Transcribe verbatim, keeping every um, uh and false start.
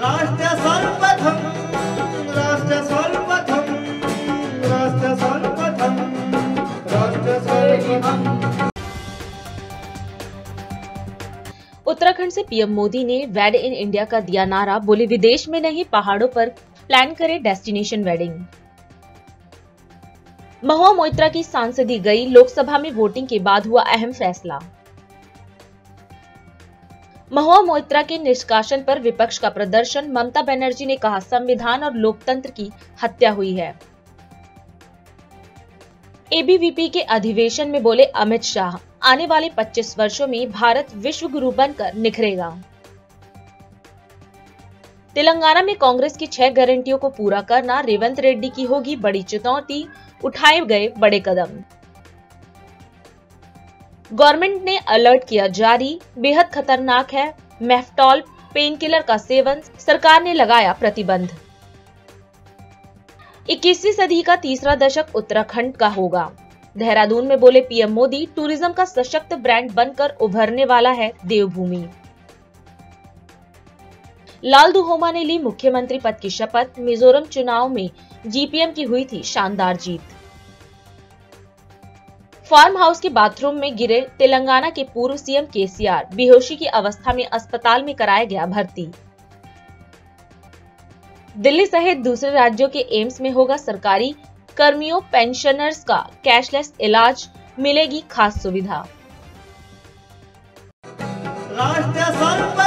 राष्ट्र सर्वप्रथम राष्ट्र सर्वप्रथम राष्ट्र सर्वप्रथम राष्ट्र सर्वप्रथम। उत्तराखंड से पीएम मोदी ने वेड इन इंडिया का दिया नारा, बोले विदेश में नहीं पहाड़ों पर प्लान करे डेस्टिनेशन वेडिंग। महुआ मोइत्रा की सांसदी गई, लोकसभा में वोटिंग के बाद हुआ अहम फैसला। महुआ मोइत्रा के निष्कासन पर विपक्ष का प्रदर्शन, ममता बनर्जी ने कहा संविधान और लोकतंत्र की हत्या हुई है। एबीवीपी के अधिवेशन में बोले अमित शाह, आने वाले पच्चीस वर्षों में भारत विश्व गुरु बनकर निखरेगा। तेलंगाना में कांग्रेस की छह गारंटियों को पूरा करना रेवंत रेड्डी की होगी बड़ी चुनौती, उठाए गए बड़े कदम। गवर्नमेंट ने अलर्ट किया जारी, बेहद खतरनाक है मेफ्टॉल पेन किलर का सेवन, सरकार ने लगाया प्रतिबंध। इक्कीसवीं सदी का तीसरा दशक उत्तराखंड का होगा। देहरादून में बोले पीएम मोदी, टूरिज्म का सशक्त ब्रांड बनकर उभरने वाला है देवभूमि। लाल दुहोमा ने ली मुख्यमंत्री पद की शपथ, मिजोरम चुनाव में जीपीएम की हुई थी शानदार जीत। फार्म हाउस के बाथरूम में गिरे तेलंगाना के पूर्व सीएम केसीआर, बेहोशी की अवस्था में अस्पताल में कराया गया भर्ती। दिल्ली सहित दूसरे राज्यों के एम्स में होगा सरकारी कर्मियों पेंशनर्स का कैशलेस इलाज, मिलेगी खास सुविधा। राष्ट्र सर्व